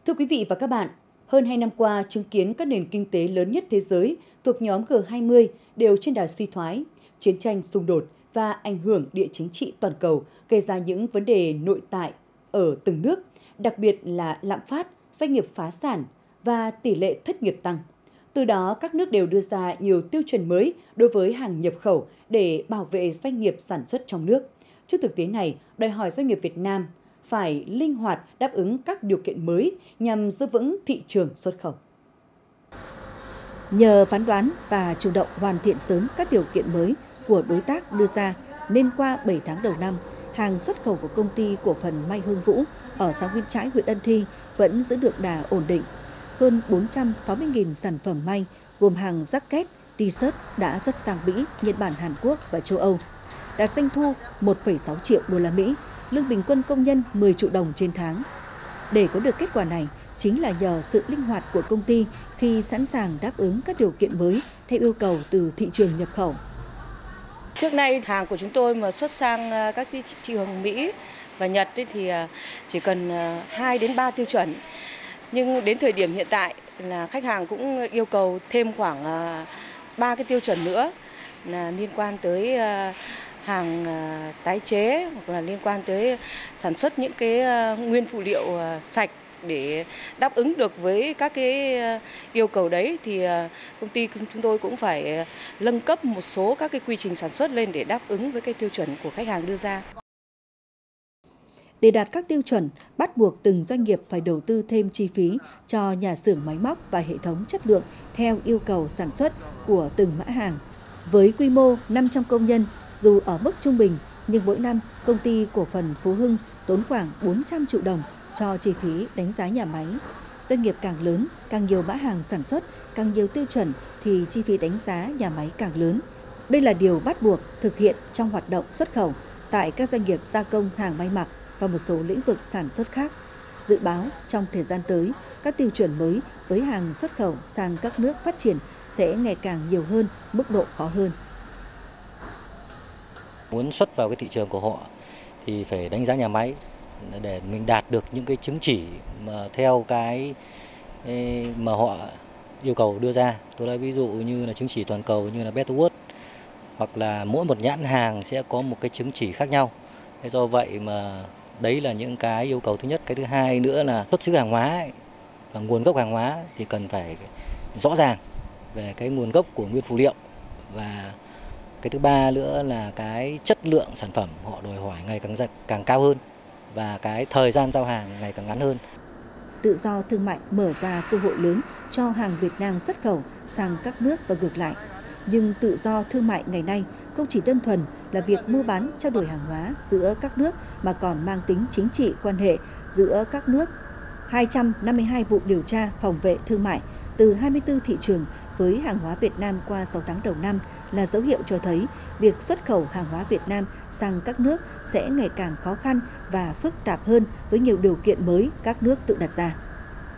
Thưa quý vị và các bạn, hơn 2 năm qua chứng kiến các nền kinh tế lớn nhất thế giới thuộc nhóm G20 đều trên đà suy thoái, chiến tranh xung đột và ảnh hưởng địa chính trị toàn cầu gây ra những vấn đề nội tại ở từng nước, đặc biệt là lạm phát, doanh nghiệp phá sản và tỷ lệ thất nghiệp tăng. Từ đó, các nước đều đưa ra nhiều tiêu chuẩn mới đối với hàng nhập khẩu để bảo vệ doanh nghiệp sản xuất trong nước. Trước thực tế này, đòi hỏi doanh nghiệp Việt Nam phải linh hoạt đáp ứng các điều kiện mới nhằm giữ vững thị trường xuất khẩu. Nhờ phán đoán và chủ động hoàn thiện sớm các điều kiện mới của đối tác đưa ra, nên qua 7 tháng đầu năm, hàng xuất khẩu của công ty cổ phần May Hương Vũ ở xã Nguyên Trãi, huyện Ân Thi vẫn giữ được đà ổn định. Hơn 460.000 sản phẩm may gồm hàng jacket, t-shirt đã xuất sang Mỹ, Nhật Bản, Hàn Quốc và châu Âu, đạt doanh thu 1,6 triệu đô la Mỹ, lương bình quân công nhân 10 triệu đồng trên tháng. Để có được kết quả này chính là nhờ sự linh hoạt của công ty khi sẵn sàng đáp ứng các điều kiện mới theo yêu cầu từ thị trường nhập khẩu. Trước nay hàng của chúng tôi mà xuất sang các thị trường Mỹ và Nhật thì chỉ cần 2 đến 3 tiêu chuẩn. Nhưng đến thời điểm hiện tại là khách hàng cũng yêu cầu thêm khoảng 3 cái tiêu chuẩn nữa là liên quan tới hàng tái chế hoặc là liên quan tới sản xuất những cái nguyên phụ liệu sạch. Để đáp ứng được với các cái yêu cầu đấy thì công ty chúng tôi cũng phải nâng cấp một số các cái quy trình sản xuất lên để đáp ứng với cái tiêu chuẩn của khách hàng đưa ra. Để đạt các tiêu chuẩn, bắt buộc từng doanh nghiệp phải đầu tư thêm chi phí cho nhà xưởng máy móc và hệ thống chất lượng theo yêu cầu sản xuất của từng mã hàng. Với quy mô 500 công nhân, dù ở mức trung bình, nhưng mỗi năm công ty cổ phần Phú Hưng tốn khoảng 400 triệu đồng cho chi phí đánh giá nhà máy. Doanh nghiệp càng lớn, càng nhiều mã hàng sản xuất, càng nhiều tiêu chuẩn thì chi phí đánh giá nhà máy càng lớn. Đây là điều bắt buộc thực hiện trong hoạt động xuất khẩu tại các doanh nghiệp gia công hàng may mặc và một số lĩnh vực sản xuất khác. Dự báo trong thời gian tới, các tiêu chuẩn mới với hàng xuất khẩu sang các nước phát triển sẽ ngày càng nhiều hơn, mức độ khó hơn. Muốn xuất vào cái thị trường của họ thì phải đánh giá nhà máy để mình đạt được những cái chứng chỉ mà theo cái mà họ yêu cầu đưa ra. Tôi lấy ví dụ như là chứng chỉ toàn cầu như là Better World, hoặc là mỗi một nhãn hàng sẽ có một cái chứng chỉ khác nhau. Thế do vậy mà đấy là những cái yêu cầu thứ nhất. Cái thứ hai nữa là xuất xứ hàng hóa ấy, và nguồn gốc hàng hóa thì cần phải rõ ràng về cái nguồn gốc của nguyên phụ liệu, và cái thứ ba nữa là cái chất lượng sản phẩm họ đòi hỏi ngày càng cao hơn và cái thời gian giao hàng ngày càng ngắn hơn. Tự do thương mại mở ra cơ hội lớn cho hàng Việt Nam xuất khẩu sang các nước và ngược lại. Nhưng tự do thương mại ngày nay không chỉ đơn thuần là việc mua bán trao đổi hàng hóa giữa các nước mà còn mang tính chính trị quan hệ giữa các nước. 252 vụ điều tra phòng vệ thương mại từ 24 thị trường với hàng hóa Việt Nam qua 6 tháng đầu năm là dấu hiệu cho thấy việc xuất khẩu hàng hóa Việt Nam sang các nước sẽ ngày càng khó khăn và phức tạp hơn với nhiều điều kiện mới các nước tự đặt ra.